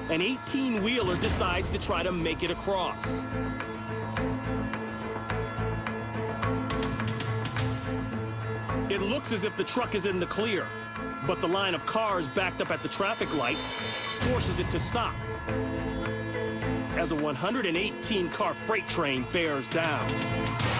An 18-wheeler decides to try to make it across. It looks as if the truck is in the clear, but the line of cars backed up at the traffic light forces it to stop as a 118-car freight train bears down.